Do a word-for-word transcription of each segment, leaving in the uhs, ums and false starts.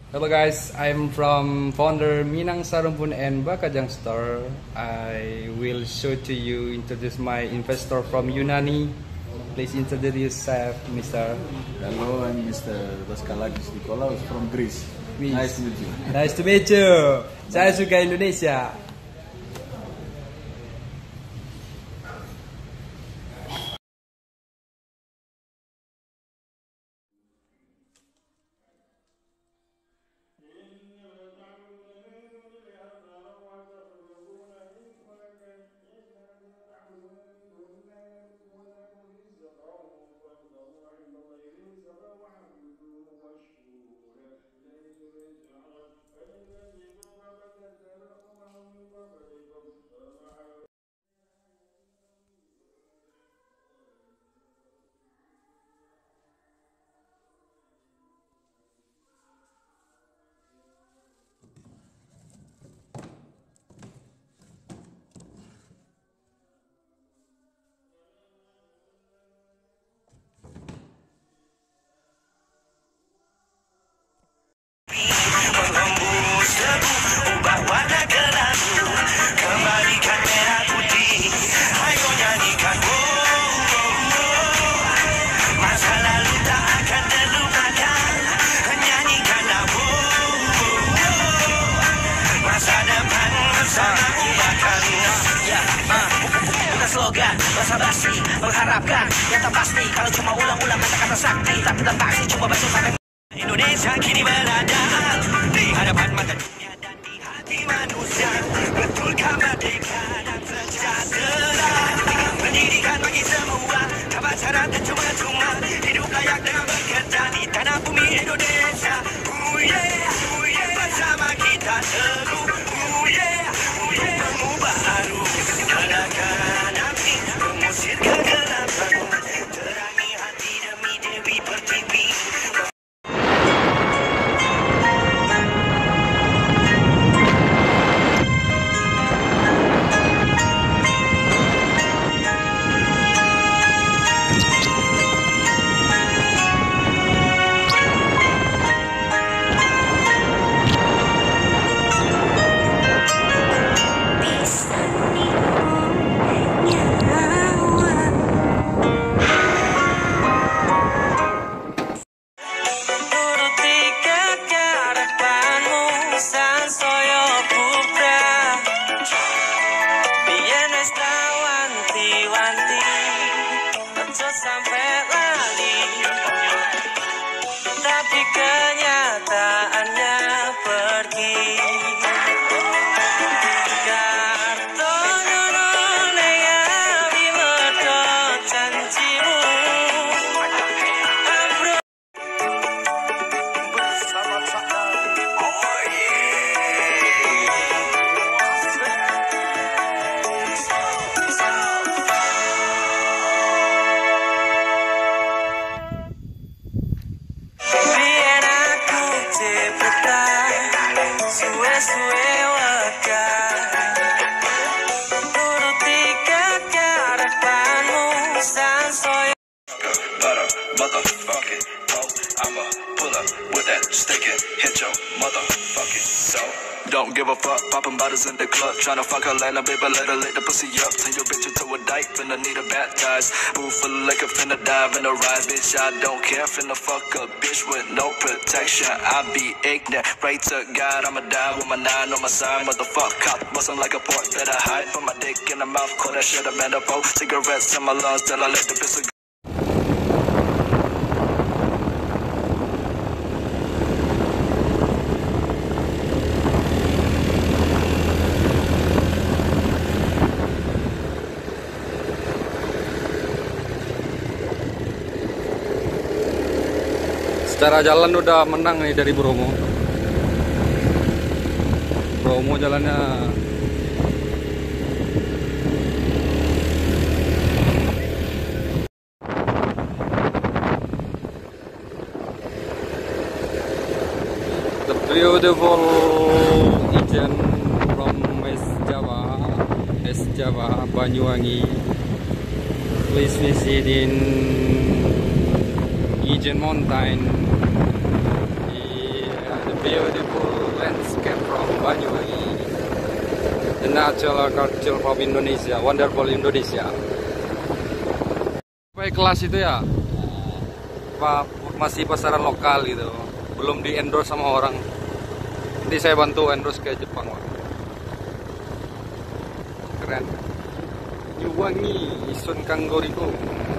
Hello guys, I'm from founder Minang Sarumpun and Bakajang Store. I will show to you introduce my investor from Yunani. Please introduce yourself, Mister Hello, I'm Mister Daskalakis Nikolaos from Greece. Greece. Nice to meet you. Nice to meet you. Saya suka Indonesia. Slogan, basa-basi, mengharapkan yang tak pasti. Kalau cuma ulang-ulang kata-kata sakti, tapi tak pasti coba basuh sampai Indonesia kini berada di hadapan mata dunia dan di hati manusia. Betulkah merdeka dan sejahtera? Pendidikan bagi semua, tanpa syarat dan cuma-cuma. Hidup layak dengan bekerja di tanah bumi Indonesia. Oh yeah, oh yeah, bersama kita teguh. Oh yeah, oh yeah, mengubah arus negara nanti, mengusir kegelapan, terangi hati demi Dewi Pertiwi. Sampai lali, tapi kenyataannya pergi. Kartono nea bimedot janjimu, Abro bersama saya. Oh yeah. Suwe-suwe waka, turuti kekarepanmu sansoyo. Butter, motherfucking dope. I'ma pull up with that stick and hit your motherfucking soul. Don't give a fuck, popping bottles in the club, tryna fuck her like a baby, let her lick the pussy up. Turn your bitch into a dyke, finna need a baptized. Boo full of liquor, finna dive in the ride, bitch. I don't care, finna fuck a bitch with no protection. I be ignorant, right to God, I'ma die with my nine on my side. Motherfuck, cop, bustin' like a pork that I hide. Put my dick in the mouth, call that shit a man of both. Cigarettes in my lungs till I let the bitch go. Secara jalan udah menang nih dari Bromo. Bromo jalannya the beautiful Ijen from West Java, West Java, Banyuwangi. Please visit in Ijen Mountain. The, the view Acela Kecil from Indonesia, Wonderful Indonesia. Sampai kelas itu ya, Pak, masih pasaran lokal gitu, belum di endorse sama orang. Nanti saya bantu endorse ke Jepang, Pak. Keren. Yuwangi Isun Kanggoriko.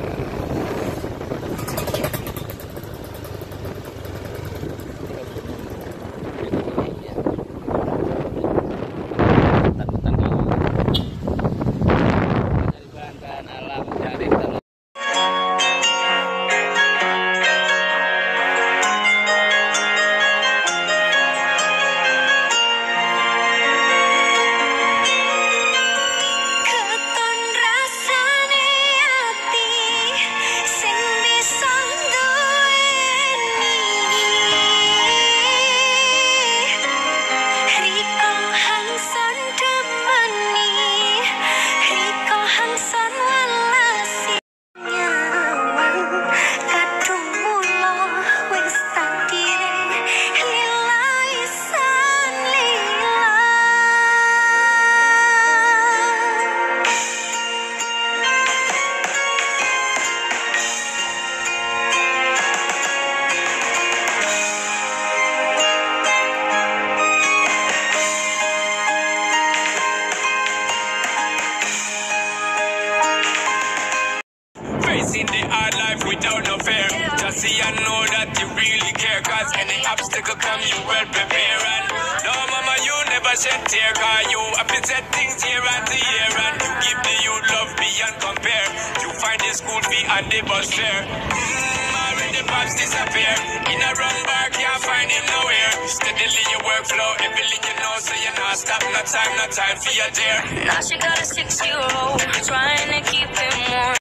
Facing the hard life without no fear. Just see and know that you really care. Cause any obstacle come, you well prepare. And no, mama, you never shed tear. Cause you have been set things year after year. And you give the youth love beyond compare. You find the school fee and the bus fare. Mmm, already pops disappear. In a run bar, can't find him nowhere. Steadily your workflow, everything you know, so you're not stop. No time, no time for your dear. Now she got a six-year-old, trying to keep him warm.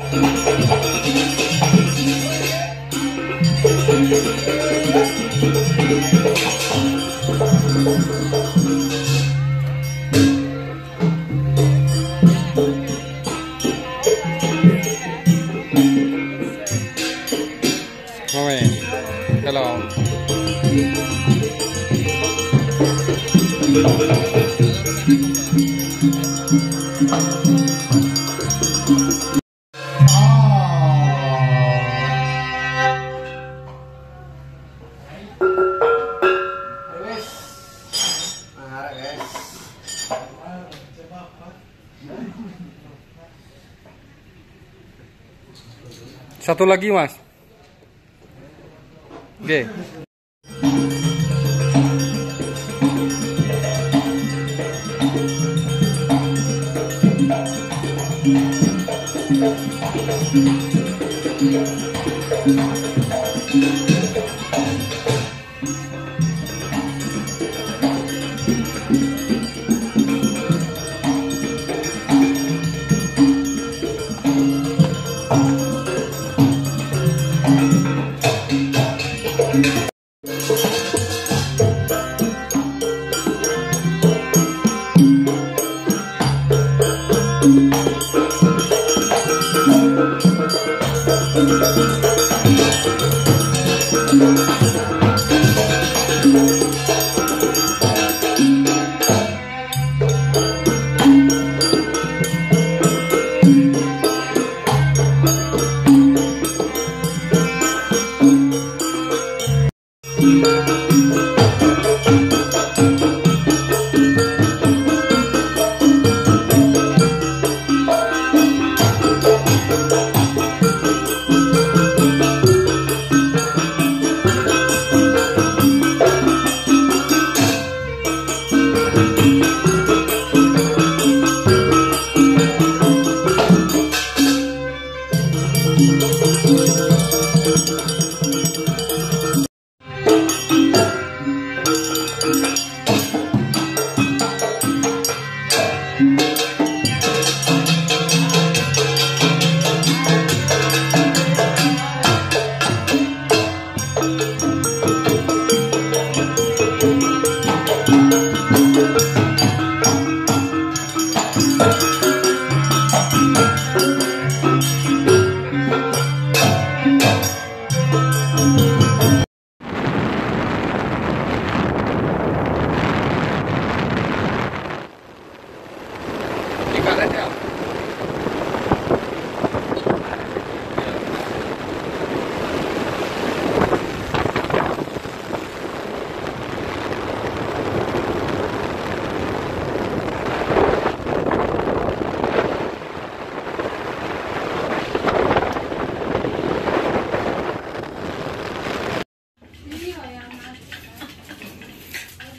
Mommy, hello. Satu lagi, Mas. Oke.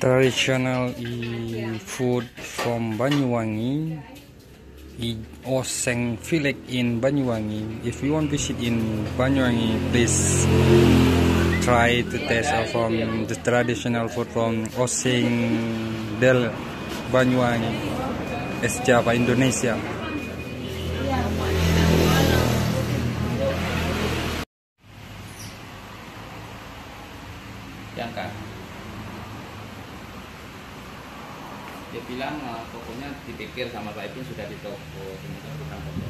Traditional i- food from Banyuwangi, i- Oseng village in Banyuwangi. If you want to visit in Banyuwangi, please try to taste uh, from the traditional food from Oseng del Banyuwangi, Es Java, Indonesia. Diangkat. Dia bilang uh, pokoknya dipikir sama Pak Ipin sudah di toko, ternyata bukan toko.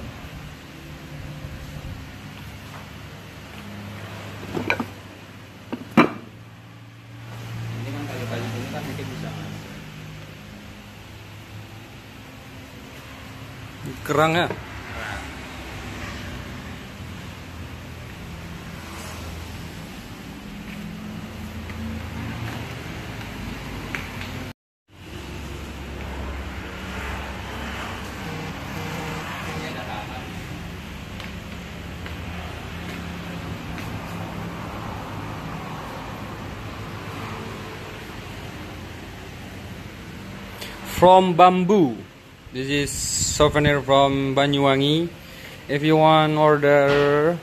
Ini kan kalau kayu ini kan mungkin bisa masuk. Kerang ya? From bamboo. This is souvenir from Banyuwangi. If you want order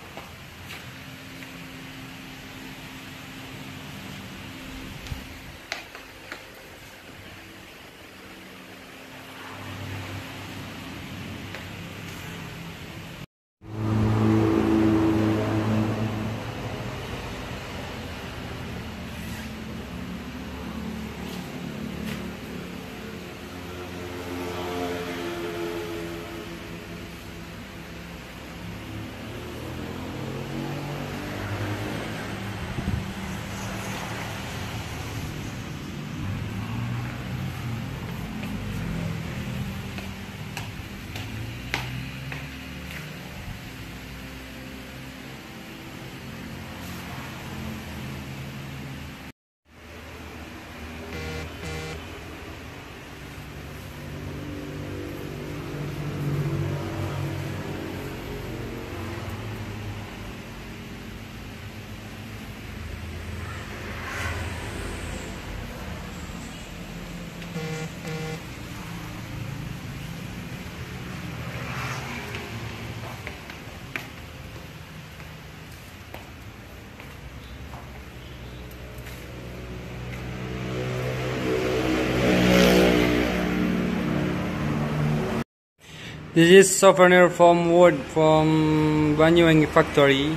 This is souvenir from wood from Banyuwangi factory.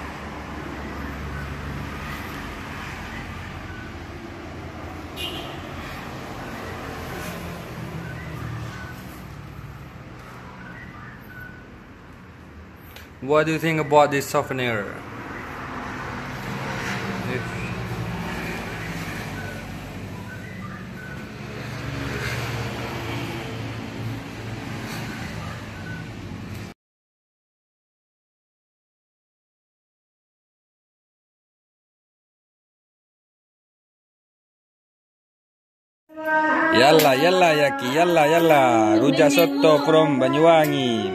What do you think about this souvenir? If Yalla, yalla, yaki, yalla, yalla. Rujak soto from Banyuwangi.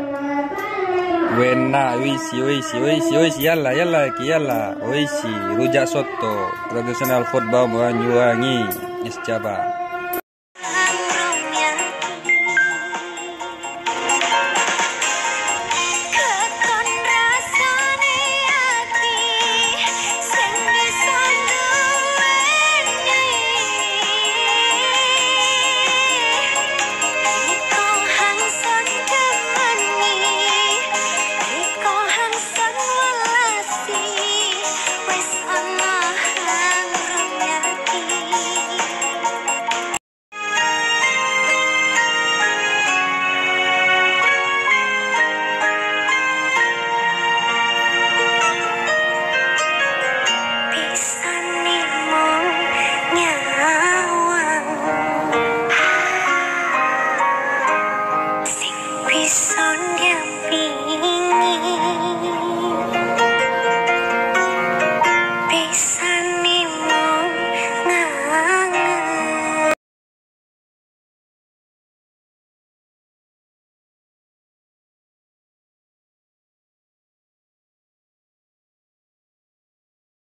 Wena, oishi, oishi, oishi, oishi, yalla, yalla, yaki, yalla. Oishi, rujak soto. Traditional food Banyuwangi. Es Java.